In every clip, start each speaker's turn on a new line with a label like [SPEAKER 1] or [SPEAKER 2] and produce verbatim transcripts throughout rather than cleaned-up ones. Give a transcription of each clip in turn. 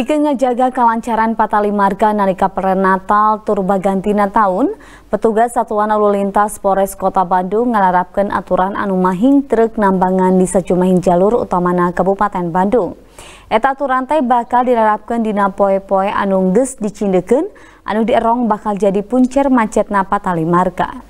[SPEAKER 1] Pikeun ngajaga kalancaran patali marga nalika prenatal tur bagantina taun, petugas Satuan Lalu Lintas Polres Kota Bandung ngalarapkeun aturan anu mahing truk nambangan di sacumahing jalur utamana Kabupaten Bandung. Eta aturan teh bakal dilarapkeun dina poe-poe anu geus dicindekeun, anu dierong bakal jadi puncer macetna patali marga.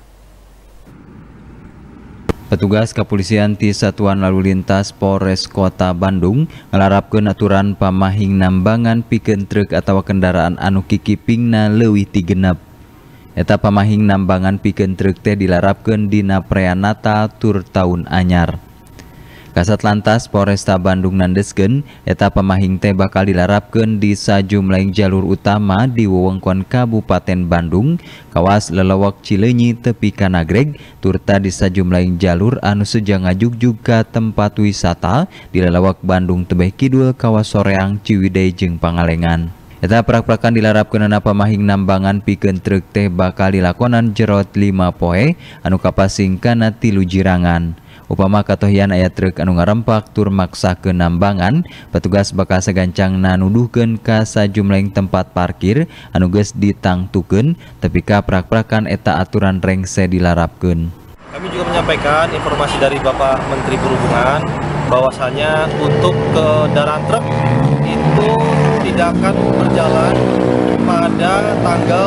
[SPEAKER 2] Petugas Kepolisian ti Satuan Lalu Lintas Polres Kota Bandung ngalarapkeun aturan pamahing nambangan pikeun truk atawa kendaraan anu kikipingna leuwih ti genep. Eta pamahing nambangan pikeun truk teh dilarapkeun dina preanatal tur taun anyar. Kasat Lantas Polresta Bandung nandeskeun eta pamahing teh bakal dilarapkeun di sajumlah jalur utama di wewengkon Kabupaten Bandung, kawas Lelewok Cileunyi tepi ka Nagreg, turta di sajumlah jalur anu sejang ngajugjug ka tempat wisata di Lelewok Bandung tebeh kidul kawas Soreang, Ciwidey jeung Pangalengan. Eta prak-prakan dilarapkeunana pamahing nambangan pikeun truk teh bakal dilakonan jerot lima poe anu kapasing kana tilu jirangan. Upama katohian aya truk anu ngarempak tur maksakeun nambangan, petugas bakal sagancangna nuduhkeun ka sajumlah tempat parkir anu geus ditangtukeun, tepi ka prak-prakan eta aturan rengse dilarapkeun.
[SPEAKER 3] Kami juga menyampaikan informasi dari Bapak Menteri Perhubungan bahwasanya untuk kendaraan truk itu tidak akan berjalan pada tanggal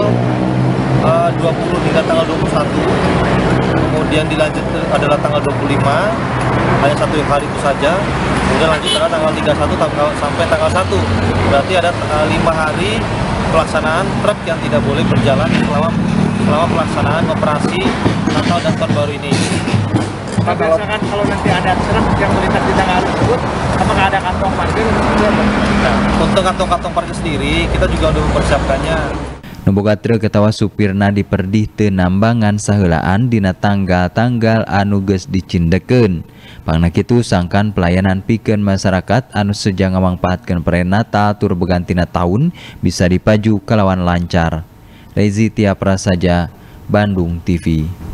[SPEAKER 3] uh, dua puluh hingga tanggal dua puluh satu. Kemudian dilanjut adalah tanggal dua puluh lima, hanya satu hari itu saja. Kemudian lanjut adalah tanggal tiga puluh satu sampai tanggal satu. Berarti ada lima hari pelaksanaan truk yang tidak boleh berjalan selama selama pelaksanaan operasi Natal dan Tahun Baru ini.
[SPEAKER 4] Nah, kalau kalau nanti ada truk yang melintas di tanggal tersebut, apakah ada kantong parkir?
[SPEAKER 3] Nah, untuk kantong-kantong parkir sendiri kita juga sudah mempersiapkannya.
[SPEAKER 2] Boga truk atawa supirna diperdih teu nambangan saheulaan dina tanggal-tanggal anu geus dicindekeun. Pangna kitu sangkan pelayanan pikeun masyarakat anu sejang ngamangpaatkeun prenatal tur begantina taun bisa dipaju kalawan lancar. Rezi Tia Prasaja, Bandung T V.